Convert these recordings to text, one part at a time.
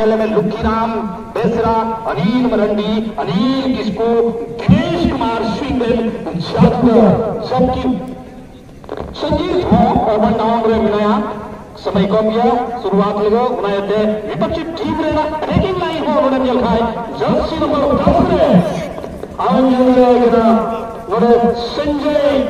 में लुकीराम बेसरा, अनिल मरंडी, अनिल किस्को, दिनेश कुमार स्विंगल, जबकि संजीव और बंडांग मिलाया समय को किया शुरुआत लगा उन्हें विपक्षी टीम रेना रेकिंग लाइन हो उन्हें जल खाए जर्सी नंबर 10 में आगे संजय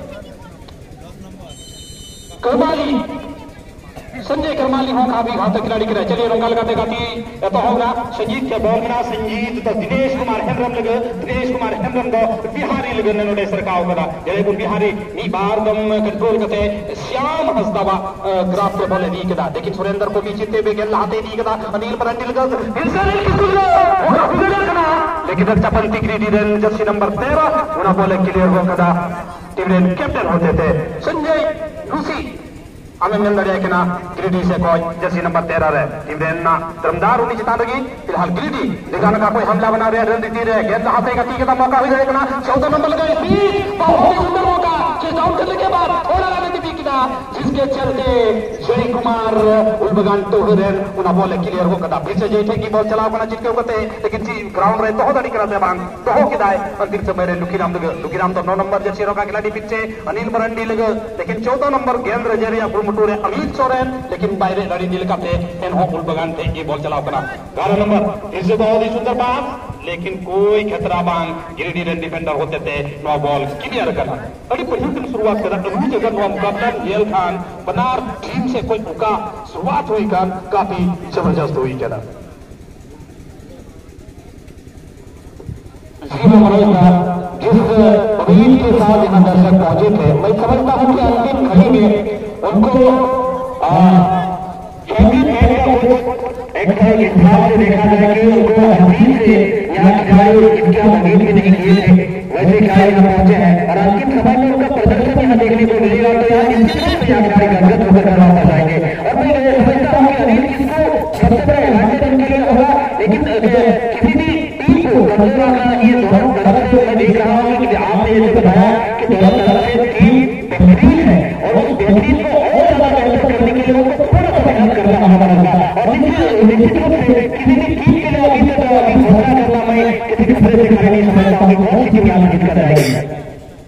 करमाली हो काफी घातक खिलाड़ी गिरा। चलिए रंगा लगाते गाती तो होगा संजीत के बॉल में संजीत तो दिनेश कुमार हेमरम लगे, दिनेश कुमार हेमरम को बिहारी लगे नोडे सरकाव करा जरे को बिहारी नी बार दम कंट्रोल करते श्याम हस्तावा ग्राफ पे बोले दी कदा लेकिन सुरेंद्र को भी चित्ते पे गेल लाते दी कदा अनिल परंडी लगा इंसान कदा लेकिन रक्षापंती क्रीडी जर्सी नंबर 13 उन्हें बोले क्लियर हो कदा टीम कैप्टन होते थे संजय लूसी हमें मिल रहा है कि ना गिरिडी से कोई जर्सी नंबर 13 है टीम ना दमदार उन्हीं जिता लगी फिलहाल गिरिडी दिखाने का कोई हमला बना रहे रणनीति रहे गेंद हाथे का तीन का मौका हो जाएगा ना 14 नंबर लगा बहुत ही सुंदर मौका चेकआउट करने के बाद थोड़ा रणनीति किया जिसके चलते जय कुमार उलबगान टोहरन उन्हें बॉल क्लियर हो कदा फिर से जय की बॉल चलाओ करना जितके होते लेकिन ग्राउंड रहे तो अड़ी कराते बांग तो हो किदा है और फिर से मेरे लुकीराम तो 9 नंबर जर्सी रोका खिलाड़ी पीछे अनिल मरंडी लगे लेकिन 14 नंबर गेंद रजरिया मुटूरे अमित सोरेन लेकिन बाहर लड़ी नील का थे एनहो उलबगान थे ये बॉल चलाओ करा 12 नंबर फिर से बहुत ही सुंदर पास लेकिन कोई खतरा बांग गिरिडीह डिफेंडर होते थे नो बॉल क्लियर करा अड़ी पहिल शुरुआत करा अभी जगह नो मुकाबला येल खान बनार टीम से कोई उका शुरुआत हुई का काफी जबरदस्त हुई करा जिस उम्मीद के साथ यहाँ दर्शक पहुंचे थे मैं समझता हूं कि अंतिम घड़ी में उनको एक हिसाब से देखा जाए कि उनको अभी से यहाँ खिलाड़ी जिनके उम्मीद भी नहीं किए थे वैसे खिलाड़ी यहाँ पहुंचे हैं और अंतिम समय में उनका प्रदर्शन यहाँ देखने को मिलेगा तो यार इसके यहाँ खिलाड़ी गदगद होकर कर वापस आएंगे और मैं ये समझता हूँ कि अनिल किसको सबसे बड़ा एडवांटेज उनके लिए होगा लेकिन किसी भी टीम को कमजोर रखना ये दोनों तरफ से मैं देख रहा हूँ कि आपने ये बताया कि दोनों तरफ से टीम बेहतरीन है और उस बेहतरीन को और ज्यादा बेहतर करने के लिए उनको थोड़ा सा मेहनत करना हमारा और निश्चित रूप से किसी भी टीम के लिए अभी तक अभी घोषणा करना मैं किसी दूसरे से खड़े नहीं समझता हूँ कौन सी टीम यहाँ जीत कर जाएगी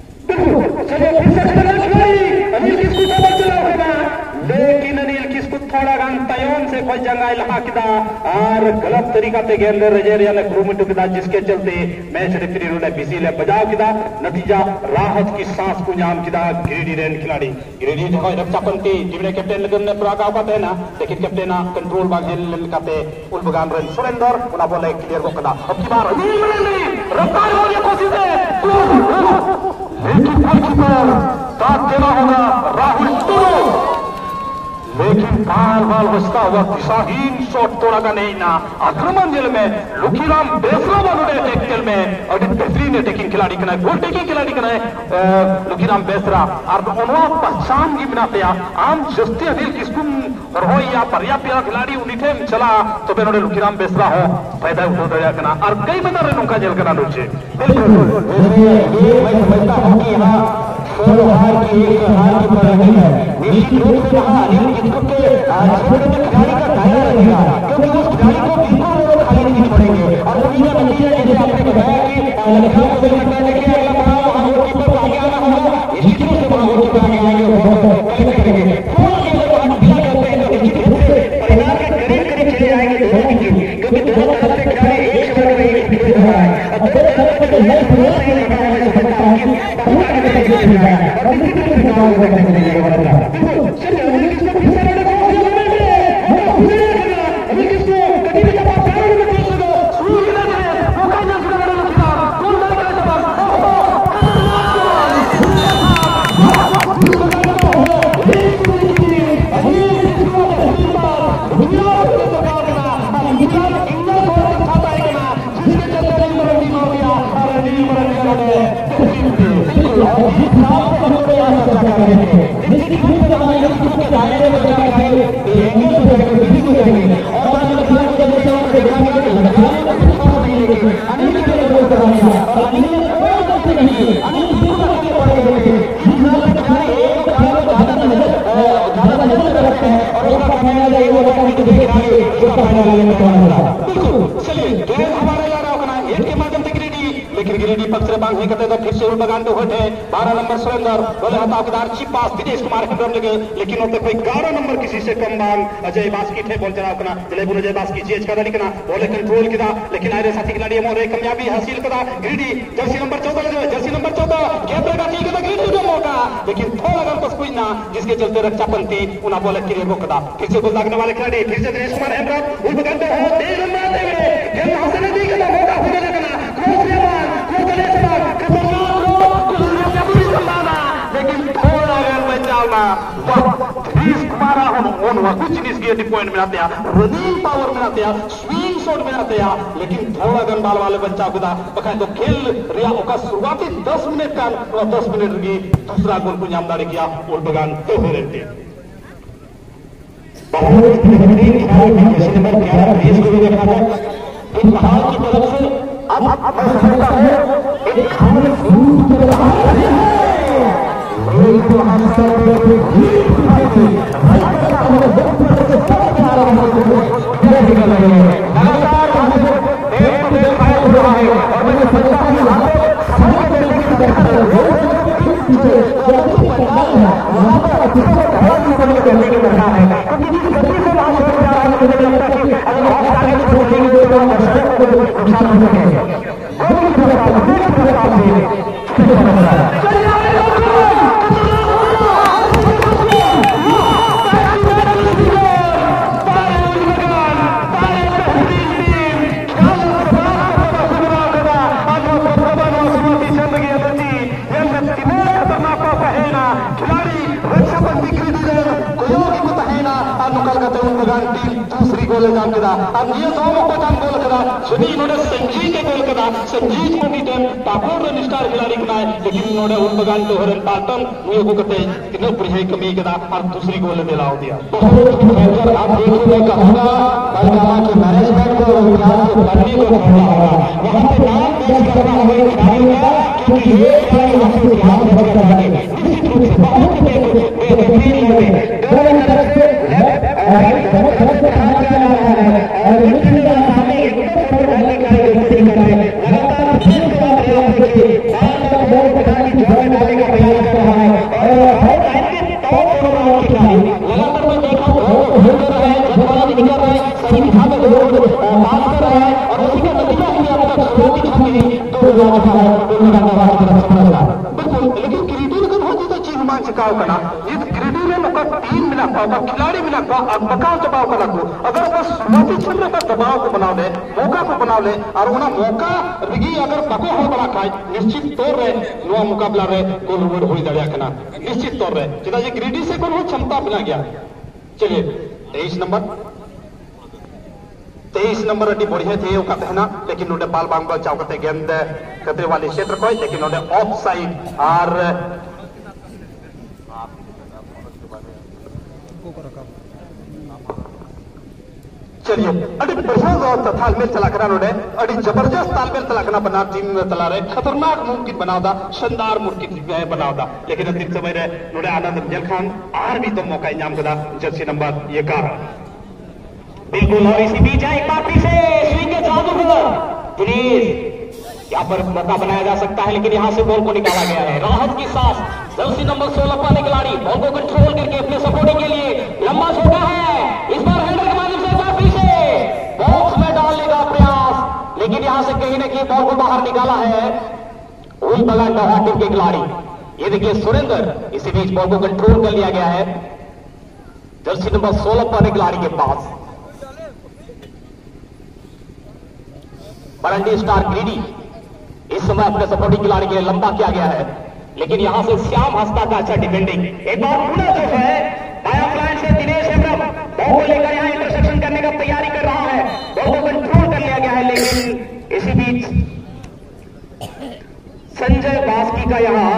लेकिन अनिल किसको थोड़ा गान तयन से कोई जंगा इलाहा किदा और गलत तरीका से गेंद रजेरिया ने क्रूमिट किदा जिसके चलते मैच रेफरी ने बिसी ले बजाव किदा नतीजा राहत की सांस को जाम किदा गिरिडीह खिलाड़ी गिरिडीह जो रक्षापंती टीम ने कैप्टन लगन ने प्रागा पाते ना लेकिन कैप्टन कंट्रोल बाग हेल करते उलबगान रन सुरेंद्र उना बोले क्लियर को कदा अब की बार रफ्तार होने की कोशिश है लेकिन गोलकीपर साथ देना होगा राहुल टूडू लेकिन बाल बाल बचता हुआ दिशाहीन शॉट तोड़ा का नहीं ना आक्रमण जेल में लुकीराम बेसरा वालों टेकल में और बेहतरीन अटैकिंग खिलाड़ी कना गोल टेकिंग खिलाड़ी कना लुकीराम बेसरा और उन्होंने पहचान की बिनाते आम जस्ते अनिल किस्कुम और हो या पर्याप्त खिलाड़ी उन्हीं चला तो बेनोडे लुकीराम बेसरा हो पैदा उठो दया कना और कई मना रनों का जेल कना नुचे बिल्कुल ये मैं समझता हूं कि यहां हार की एक हार की पराजय है निश्चित रूप से वहां अनिल किस्कुम के जीवन में खिलाड़ी का दायरा रहेगा क्योंकि उस खिलाड़ी को बिल्कुल वो खाली नहीं छोड़ेंगे और नतीजा जैसे आपने बताया कि लखनऊ को लगता है कि अगला पड़ाव वहां गोलकीपर को आगे आना होगा निश्चित रूप से वहां गोलकीपर आगे आएंगे और कलेक्ट करेंगे थोड़ा सा जब आप ढीला करते हैं तो निश्चित रूप से परिणाम के करीब करीब चले जाएंगे दोनों की टीम क्योंकि दोनों तरफ से खिलाड़ी एक समय में एक खेल रहा है और दोनों तरफ से जो मैच हो रहा है मैं समझता हूं कि बहुत आगे तक खेल रहा है और निश्चित रूप से गांव में तक मिलेगा मतलब बिल्कुल चलिए अनिल किस्को फिर से लड़का हो जाने दे वो फिर करना अनिल किस्को कभी भी जब आप पैरों में पेश करो शुरू के लिए वो का जल्द से लड़ना खिलाफ कौन लड़का है बिल्कुल। चलिए गेंद हमारे जा रहा होगा एक के माध्यम से गिरिडी, लेकिन गिरिडी पक्ष से बांध नहीं करते तो फिर से उल्बगान तो होते 12 नंबर सुरेंद्र बोले हतावदार chip pass Dinesh Kumar header लगे, लेकिन होते कोई 11 नंबर किसी से कम बांग अजय बास्की थे बोल चला होगा जलेबुल अजय बास्की चेज का लिखना बोले कंट्रोल किया, लेकिन आरे साथी खिलाड़ी मोरे कामयाबी हासिल करा Giridih jersey number 14 jersey number 14 कैमरे का ठीक है गिरिडी को मौका, लेकिन थोड़ा गन तो कोई ना जिसके चलते रक्षापंथी उन्हें बोले कि रोकदा फिर से गोल लागने वाले खिलाड़ी फिर से दिनेश कुमार हेडर उल्बगान तो हो 3 रन मारते हुए गेंद हासिल नहीं करना मौका होने लगना लेकिन थोड़ा अगर बचावना कुमार कुछ जिनिस पॉइंट में आते रनिंग पावर में आते स्विंग शॉट में आते लेकिन थोड़ा गन बाल वाले बच्चा खुदा बकाय तो खेल रिया का शुरुआती 10 मिनट का 10 मिनट की दूसरा गोल को नामदारी किया उल्बगान तो हो रहे थे बहुत बेहतरीन जैसे नंबर 11 रेस को भी देखा था इन बहाल की तरफ से अब मैं समझता हूं एक खाने जरूर चल रहा है दूसरी गोल जान कदा अब ये दो को जान गोल कदा सुनी इन्होंने संजीत के गोल कदा संजीत को भी टेम ताकोर ने स्टार खिलाड़ी बनाए, लेकिन इन्होंने उल्बगान तो हरन पाटन मुझे को कहते कितने बढ़िया कमी कदा और दूसरी गोल ने लाओ दिया। बहुत बेहतर आप देखिए मैं कहूंगा बलगामा के मैनेजमेंट को विकास को करने को छोड़ना होगा, वहां पे नाम पेश करना होगा खिलाड़ियों का, क्योंकि ये खिलाड़ी वहां से ध्यान देकर जाएंगे निश्चित रूप से बहुत बेहतरीन होंगे दोनों तरफ से लेफ्ट दोनों तरफ से कहा जा रहा है और मिडफील्डर सामने एकदम फोर डालने का कोशिश कर रहे हैं, लगातार खेल का प्रयास देखिए बार-बार बॉल पकड़ने की जगह डालने का प्रयास कर रहा है और बहुत ऐसे टॉप कर रहा है खिलाड़ी लगातार मैं देखा हूं हिल रहा है जज्बात निकल रहा है सही दिशा में पास कर रहा है और उसी का नतीजा ही अब तक शुरुआती छक्के तो रहा है उनका नवाज की तरफ से बिल्कुल, लेकिन क्रिकेट का बहुत ज्यादा चीज रोमांच का होगा ना ये क्रिकेट में मौका टीम मिला पाओ खिलाड़ी मिला पाओ मकान दबाव का लगो अगर बस शुरुआती क्षण पर दबाव को बना ले मौका को बना ले और उन्हें मौका रिगी अगर बको हो बड़ा खाए निश्चित तौर रहे नुआ मुकाबला रहे गोल रोड हो जाए करना निश्चित तौर रहे चिता जी क्रिकेट से कोई क्षमता बना गया। चलिए 23 नंबर अड्डी बढ़िया थे वो कहते हैं ना, लेकिन उन्होंने बाल बांग बचाव करते गेंद खतरे वाले क्षेत्र को, लेकिन उन्होंने ऑफ साइड और चलिए अभी बढ़िया तालमेल चला कर उन्होंने अभी जबरदस्त तालमेल चला करना बना टीम चला रहे खतरनाक मुमकिन बनावदा शानदार मुमकिन बनावदा, लेकिन अंतिम समय रे उन्होंने आनंद अफजल खान और भी तो मौका इनाम करा जर्सी नंबर 11 बिल्कुल और इसी बीच एक बार फिर से स्विंग के जादूगर दिनेश यहाँ पर मौका बनाया जा सकता है, लेकिन यहाँ से बॉल को निकाला गया है राहत की सांस जर्सी नंबर 16 पाने खिलाड़ी बॉल को कंट्रोल करके अपने सपोर्टिंग के लिए लंबा छोटा है इस बार हेडर के माध्यम से एक बार फिर से बॉक्स में डालने का प्रयास, लेकिन यहाँ से कहीं ना कहीं बॉल को बाहर निकाला है उल्बगान टीम के खिलाड़ी। ये देखिए सुरेंद्र इसी बीच बॉल को कंट्रोल कर लिया गया है जर्सी नंबर 16 पाने खिलाड़ी के पास। बरंडी स्टार ग्रीडी इस समय अपने सपोर्टिंग खिलाड़ी के लिए लंबा किया गया है, लेकिन यहां से श्याम हस्ता का अच्छा डिफेंडिंग एक बार पूरा जो है बाया फ्लाइट से दिनेश हेम्ब्रम बॉल को लेकर यहां इंटरसेप्शन करने का तैयारी कर रहा है, बॉल को कंट्रोल कर लिया गया है, लेकिन इसी बीच संजय बास्की का यहां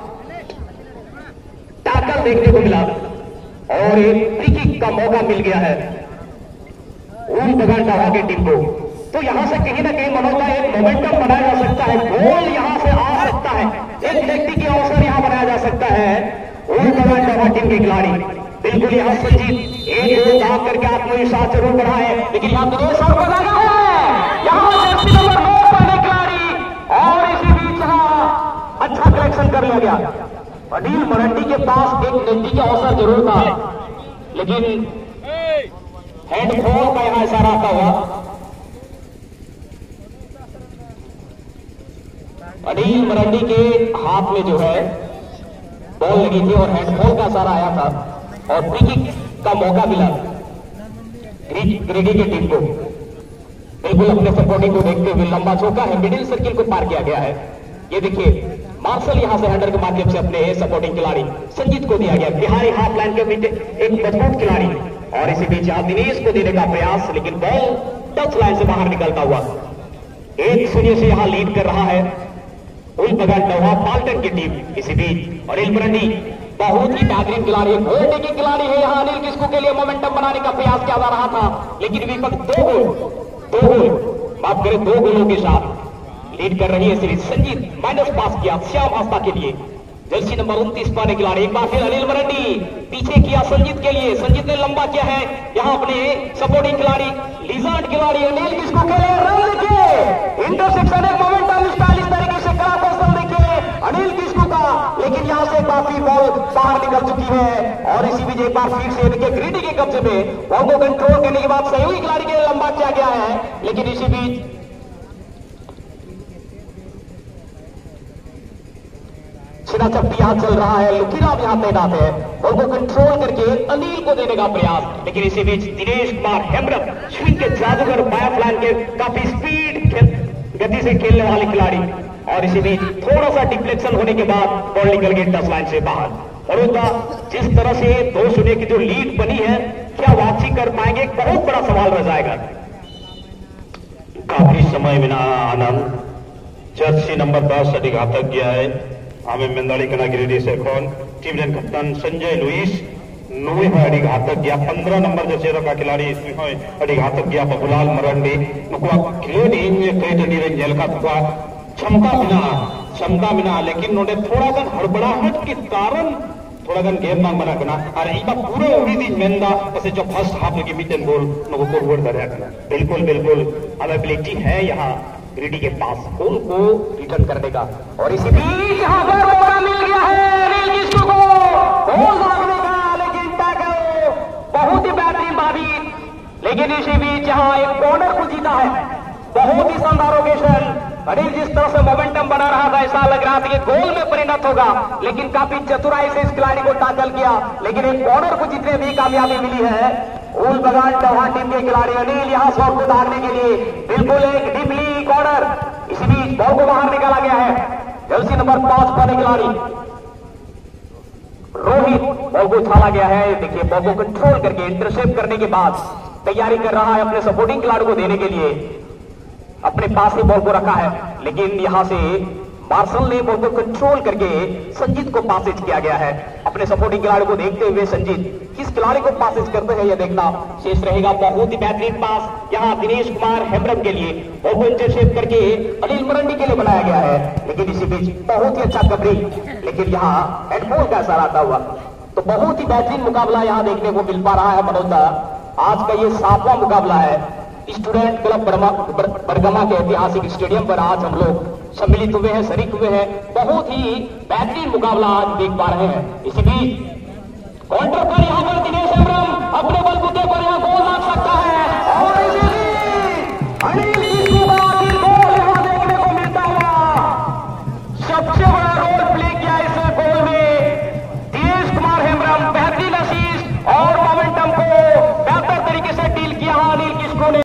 टैकल देखने को मिला और एक फ्री किक का मौका मिल गया है उल्बगान हॉकी टीम को। तो यहां से कहीं ना कहीं मनोज एक मोमेंटम बनाया जा सकता है, गोल यहां से आ सकता है, एक व्यक्ति की अवसर यहां बनाया जा सकता है उल्बगान टीम के खिलाड़ी बिल्कुल यहां संजीत एक गोल दाग करके आत्मविश्वास जरूर बढ़ाए, लेकिन यहाँ दिनेश और को लगा है, यहाँ जर्सी नंबर 9 पहने खिलाड़ी, और इसी बीच यहाँ अच्छा कलेक्शन कर लिया गया। अनिल मरंडी के पास एक नजदीकी अवसर जरूर था, लेकिन हैंडबॉल का यहाँ इशारा आता हुआ। अनिल मरंडी के हाथ में जो है बॉल लगी थी और हैंडबॉल का इशारा आया था, और फ्री किक का मौका मिला ग्रेडी की टीम को। बिल्कुल अपने सपोर्टिंग को देखते हुए लंबा चौका है, मिडिल सर्किल को पार किया गया है। ये देखिए मार्शल यहां से हैंडर के माध्यम से अपने सपोर्टिंग खिलाड़ी संजीत को दिया गया, बिहारी हाफ लाइन के बीच एक मजबूत खिलाड़ी, और इसी बीच यहां दिनेश को देने का प्रयास, लेकिन बॉल टच लाइन से बाहर निकलता हुआ 1-0 से यहां लीड कर रहा है उलबगान डोहा पाल्टन की टीम। इसी बीच अनिल मरंडी बहुत ही बेहतरीन खिलाड़ी है, घोड़े की खिलाड़ी है। यहाँ अनिल किस्कू के लिए मोमेंटम बनाने का प्रयास किया जा रहा था, लेकिन विपक्ष दो गोलों के साथ लीड कर रही है सीरीज। संजीत माइनस पास किया श्याम आस्था के लिए, जर्सी नंबर 29 पाने खिलाड़ी। एक बार फिर अनिल मरंडी पीछे किया संजीत के लिए, संजीत ने लंबा किया है यहाँ अपने सपोर्टिंग खिलाड़ी लिजार्ड खिलाड़ी अनिल किस्कू के लिए। रन देखिए, इंटरसेप्शन एक मोमेंटम स्टाइल इस तरीके से कड़ा कौशल देखिए अनिल किस्कू का, लेकिन यहाँ से काफी बॉल बाहर निकल चुकी है, और इसी बीच एक बार फिर से देखिए ग्रीडी के कब्जे में बॉल को कंट्रोल करने के बाद सहयोगी खिलाड़ी के लिए लंबा किया गया है, लेकिन इसी बीच छिना चप्पी यहां चल रहा है, लुकीराम यहां तैनात है, बॉल को कंट्रोल करके अनिल को देने का प्रयास, लेकिन इसी बीच दिनेश कुमार हेमब्रम स्विंग के जादूगर बाया फ्लैन के काफी स्पीड गति से खेलने वाले खिलाड़ी, और इसी बीच थोड़ा सा डिफ्लेक्शन होने के बाद बॉल निकल गई टच लाइन से बाहर। बड़ौदा जिस तरह से 2-0 की जो लीड बनी है, क्या वापसी कर पाएंगे, एक बहुत बड़ा सवाल रह जाएगा। काफी समय बिना आनंद जर्सी नंबर 10 अधिघातक गया है हमें मेंदाड़ी कना गिरिडी से कौन टीम ने कप्तान संजय लुइस 9 अधिघातक गया। 15 नंबर जैसे का खिलाड़ी अधिघातक गया बबुलाल मरंडी नुकुआ क्लियर इन कई जेलका तुआ क्षमता बिना, लेकिन उन्होंने थोड़ा गन हड़बड़ाहट के कारण थोड़ा गन गेम मांग बना करना, और इबा पूरे उड़ी दिन मेंदा जैसे जो फर्स्ट हाफ लगी मिड एंड गोल नको फॉरवर्ड कर रहा करना। बिल्कुल अवेलेबिलिटी है यहाँ ग्रीडी के पास गोल को रिटर्न करने का, और इसी बीच यहाँ पर मौका मिल गया है अनिल किस्कू को गोल मारने का, लेकिन टैकल बहुत ही बेहतरीन भाभी, लेकिन इसी बीच यहाँ एक कॉर्नर को जीता है, बहुत ही शानदार ओकेशन। अनिल जिस तरह से मोमेंटम बना रहा था, ऐसा लग रहा था कि गोल में परिणत होगा, लेकिन काफी चतुराई से इस खिलाड़ी को टैकल किया, लेकिन एक कॉर्नर को जीतने में भी कामयाबी मिली है उलबगान डोहा टीम के खिलाड़ी अनिल यहाँ शॉट को दागने के लिए बिल्कुल एक डीपली कॉर्नर। इसी बीच बॉल को बाहर निकाला गया है, जर्सी नंबर 5 पाने खिलाड़ी रोहित बॉल को उछाला गया है। देखिए बॉल को कंट्रोल करके इंटरसेप्ट करने के बाद तैयारी कर रहा है अपने सपोर्टिंग खिलाड़ी को देने के लिए, अपने पास ही बॉल को रखा है, लेकिन यहां से मार्शल ने बॉल को कंट्रोल करके संजीत को पासेज किया गया है। अपने सपोर्टिंग खिलाड़ी को देखते हुए संजीत किस खिलाड़ी को पासेज करते हैं यह देखना शेष रहेगा। बहुत ही बेहतरीन पास यहां दिनेश कुमार हेमब्रम के लिए, बॉल को इंटरसेप्ट करके अनिल मरंडी के लिए बनाया गया है, लेकिन इसी बीच बहुत ही अच्छा कवरिंग, लेकिन यहाँ हेडबॉल का इशारा आता हुआ। तो बहुत ही बेहतरीन मुकाबला यहाँ देखने को मिल पा रहा है मनोजा। आज का ये 7वां मुकाबला है स्टूडेंट क्लब बरगमा के ऐतिहासिक स्टेडियम पर आज हम लोग सम्मिलित हुए हैं, शरीक हुए हैं। बहुत ही बेहतरीन मुकाबला आज देख पा रहे हैं। इसी बीच काउंटर पर यहाँ पर दिनेश हेमब्रम अपने बलबूते पर यहाँ